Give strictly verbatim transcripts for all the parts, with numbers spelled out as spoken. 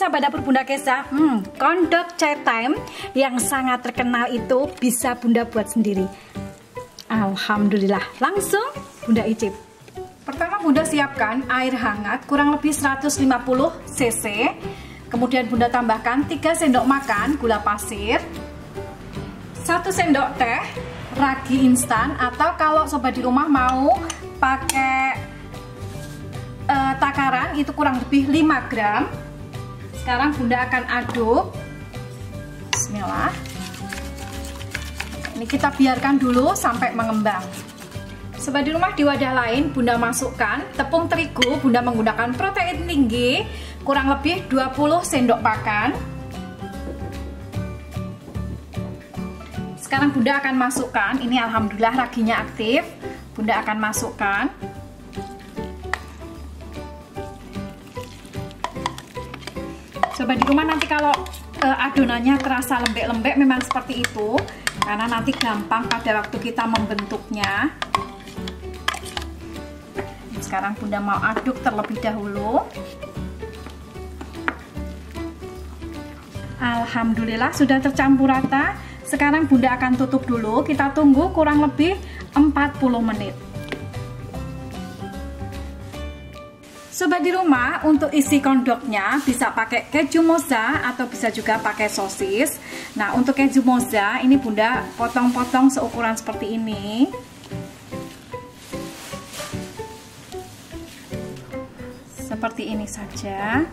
sahabat dapur Bunda Kesa, hmm, kondok chai time yang sangat terkenal itu bisa Bunda buat sendiri. Alhamdulillah, langsung Bunda icip. Pertama Bunda siapkan air hangat kurang lebih seratus lima puluh cc. Kemudian Bunda tambahkan tiga sendok makan gula pasir, satu sendok teh ragi instan, atau kalau sobat di rumah mau pakai uh, takaran itu kurang lebih lima gram. Sekarang Bunda akan aduk. Bismillah. Ini kita biarkan dulu sampai mengembang. Sobat di rumah, di wadah lain Bunda masukkan tepung terigu. Bunda menggunakan protein tinggi kurang lebih dua puluh sendok makan. Sekarang Bunda akan masukkan, ini alhamdulillah raginya aktif. Bunda akan masukkan. Sobat di rumah, nanti kalau uh, adonannya terasa lembek-lembek memang seperti itu, karena nanti gampang pada waktu kita membentuknya. Sekarang Bunda mau aduk terlebih dahulu. Alhamdulillah sudah tercampur rata. Sekarang Bunda akan tutup dulu, kita tunggu kurang lebih empat puluh menit. Sobat di rumah, untuk isi kondoknya bisa pakai keju moza atau bisa juga pakai sosis. Nah, untuk keju moza ini Bunda potong-potong seukuran seperti ini. Seperti ini saja.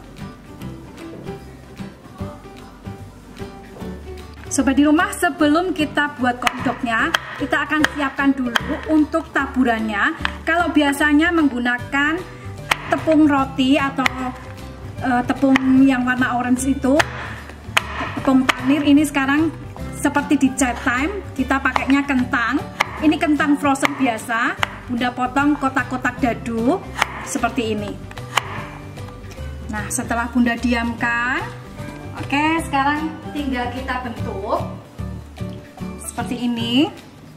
Sobat di rumah, sebelum kita buat kondoknya, kita akan siapkan dulu untuk taburannya. Kalau biasanya menggunakan tepung roti atau uh, tepung yang warna orange itu, tepung panir, ini sekarang seperti di chai time kita pakainya kentang. Ini kentang frozen biasa, Bunda potong kotak-kotak dadu seperti ini. Nah, setelah Bunda diamkan, oke, sekarang tinggal kita bentuk seperti ini.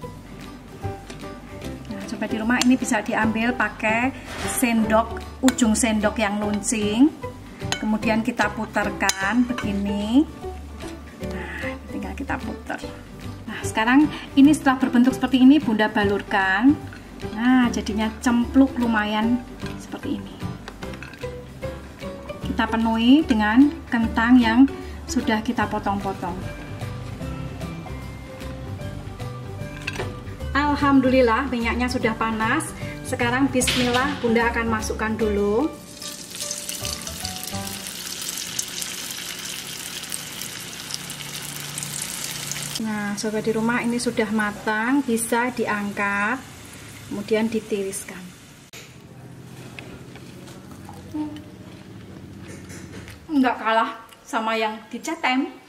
Nah, coba di rumah ini bisa diambil pakai sendok, ujung sendok yang luncing. Kemudian kita putarkan begini. Nah, tinggal kita putar. Nah, sekarang ini setelah berbentuk seperti ini, Bunda balurkan. Nah, jadinya cempluk lumayan seperti ini. Kita penuhi dengan kentang yang sudah kita potong-potong. Alhamdulillah minyaknya sudah panas. Sekarang bismillah, Bunda akan masukkan dulu. Nah, sobat di rumah, ini sudah matang, bisa diangkat, kemudian ditiriskan. Nggak kalah sama yang di chai time.